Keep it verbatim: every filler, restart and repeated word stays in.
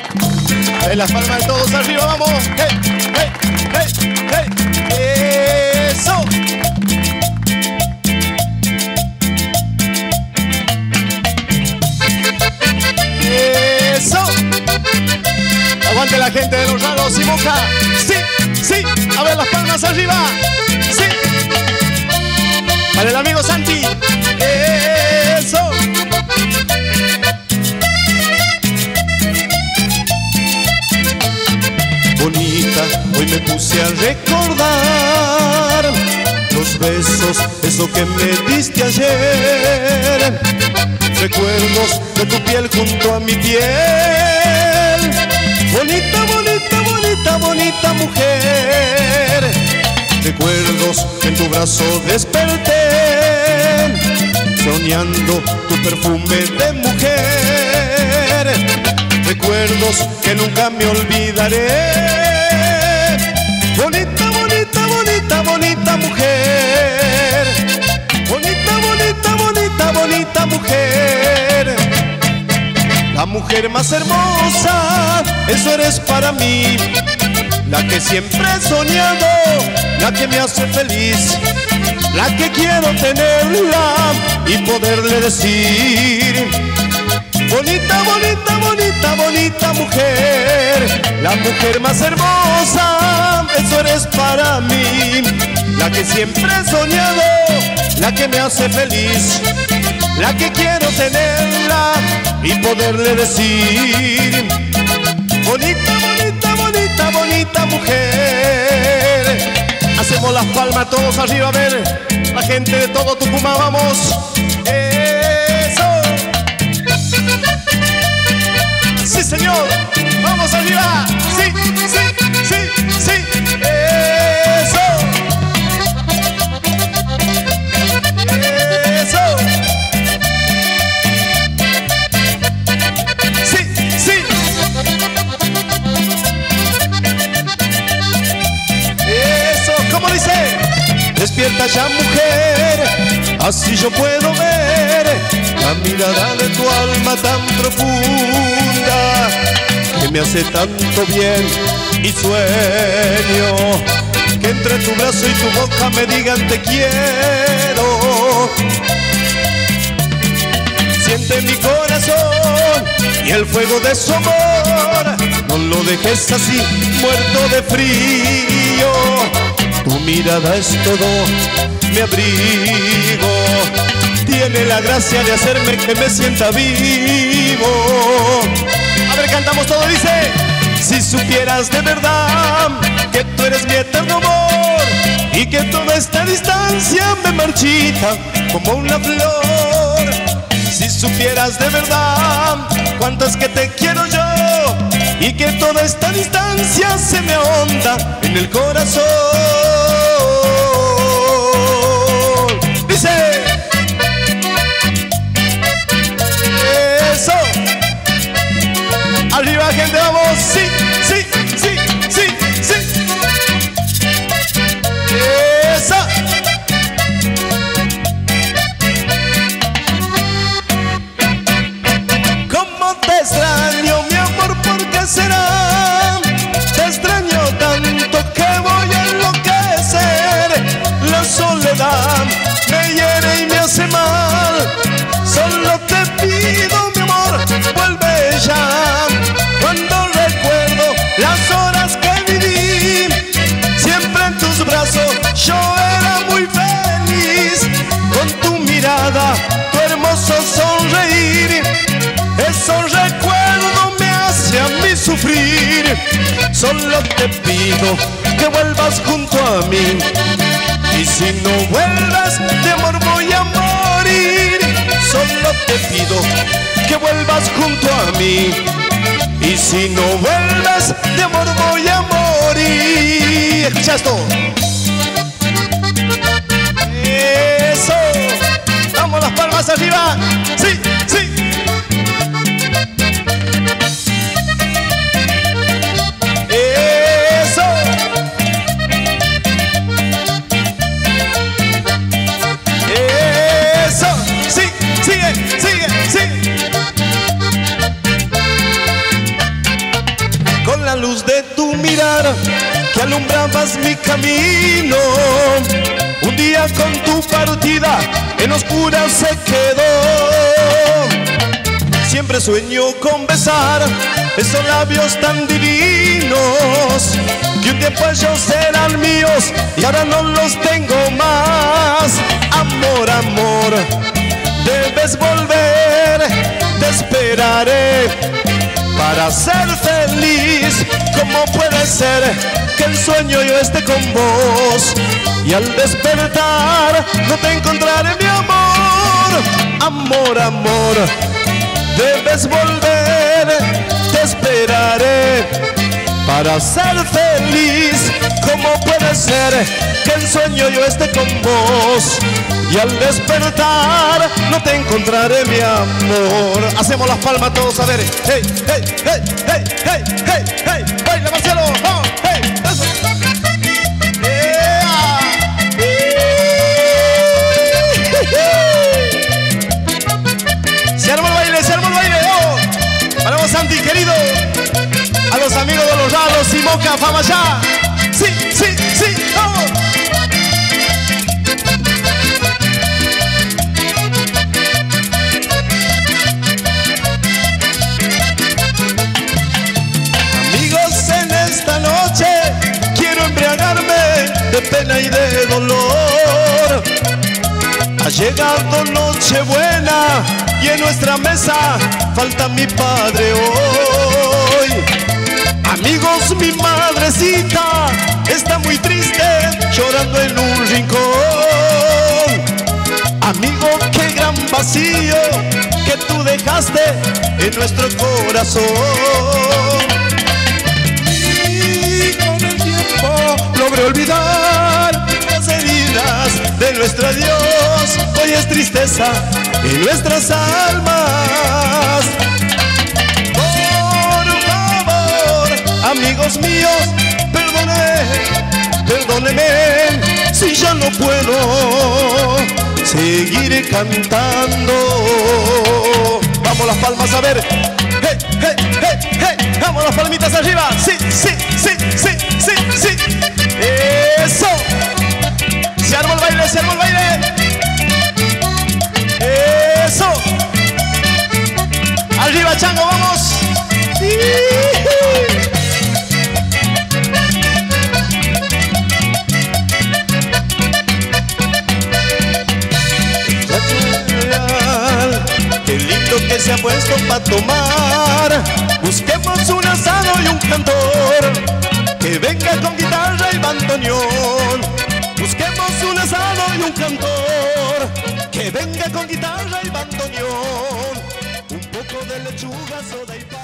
En las palmas de todos arriba, vamos. Hey, hey, hey, hey. Eso. Eso. Aguante la gente de Los Raros y Moca. Sí, sí. A ver las palmas arriba. Sí. Para el amigo Santi. Eso. Bonita, hoy me puse a recordar los besos, eso que me diste ayer. Recuerdos de tu piel junto a mi piel. Bonita, bonita, bonita, bonita mujer. Recuerdos que en tu brazo desperté, soñando tu perfume de mujer. Recuerdos que nunca me olvidaré. Bonita, bonita, bonita, bonita mujer. Bonita, bonita, bonita, bonita mujer. La mujer más hermosa, eso eres para mí. La que siempre he soñado, la que me hace feliz, la que quiero tenerla y poderle decir: bonita, bonita, bonita, bonita mujer. La mujer más hermosa, eso eres para mí. La que siempre he soñado, la que me hace feliz, la que quiero tenerla y poderle decir: bonita, bonita, bonita, bonita mujer. Hacemos las palmas todos arriba, a ver, la gente de todo Tucumán, vamos. Sí, señor, vamos arriba. Sí, sí, sí, sí. Eso. Eso. Sí, sí. Eso, ¿cómo dice? Despierta ya, mujer, así yo puedo ver la mirada de tu alma tan profunda, que me hace tanto bien y sueño que entre tu brazo y tu boca me digan te quiero. Siente mi corazón y el fuego de su amor, no lo dejes así muerto de frío. Tu mirada es todo mi abrigo, tiene la gracia de hacerme que me sienta vivo. A ver, cantamos todo, dice: si supieras de verdad que tú eres mi eterno amor y que toda esta distancia me marchita como una flor. Si supieras de verdad cuánto es que te quiero yo y que toda esta distancia se me ahonda en el corazón. Dice: eso. Arriba, gente, vamos. Sí, sí, sí, sí, sí. Eso. ¿Cómo te extraño, mi amor? ¿Por qué será? Te extraño tanto que voy a enloquecer. La soledad me hiere y me hace mal. Solo te pido, mi amor, vuelve ya. Cuando recuerdo las horas que viví, siempre en tus brazos yo era muy feliz. Con tu mirada, tu hermoso sonreír, esos recuerdos me hacen a mí sufrir. Solo te pido que vuelvas junto a mí, y si no vuelvas, de amor voy a morir. Solo te pido que vuelvas junto a mí, y si no vuelves, de amor voy a morir. ¿Escuchas esto? Eso. Damos las palmas arriba. Sí, sí. Eso. Eso. Sí, sigue, sigue, sigue. con la luz de tu mirar que alumbrabas mi camino. Un día con tu partida en oscuras se quedó. Siempre sueño con besar esos labios tan divinos que un tiempo ellos eran míos y ahora no los tengo más. Amor, amor, debes volver, te esperaré para ser feliz. ¿Cómo puede ser que el sueño yo esté con vos y al despertar no te encontraré, mi amor? Amor, amor, debes volver, te esperaré para ser feliz. ¿Cómo puede ser que en sueño yo esté con vos y al despertar no te encontraré, mi amor? Hacemos las palmas todos, a ver. Hey, hey, hey, hey, hey, hey, hey. Baila, Marcelo. Oh, hey, eso. Yeah. Se armó el baile, se armó el baile. Oh. Para Santi, querido. A los amigos de los lados y Moca, fama ya. Sí, sí, sí, vamos. Amigos, en esta noche quiero embriagarme de pena y de dolor. Ha llegado Nochebuena y en nuestra mesa falta mi padre hoy. Amigos, mi madrecita está muy triste, llorando en un rincón. Amigo, qué gran vacío que tú dejaste en nuestro corazón. Y con el tiempo logré olvidar las heridas de nuestro adiós. Hoy es tristeza en nuestras almas. Amigos míos, perdónenme, perdónenme si ya no puedo seguir cantando. Vamos las palmas, a ver. Hey, hey, hey, hey. Vamos las palmitas arriba. Sí, sí, sí, sí, sí, sí. Eso. Se armó el baile, se armó el baile. Eso. Arriba, chango, vamos. Qué lindo que se ha puesto pa' tomar. Busquemos un asado y un cantor que venga con guitarra y bandoneón. Busquemos un asado y un cantor que venga con guitarra y bandoneón. Un poco de lechuga, soda y pan.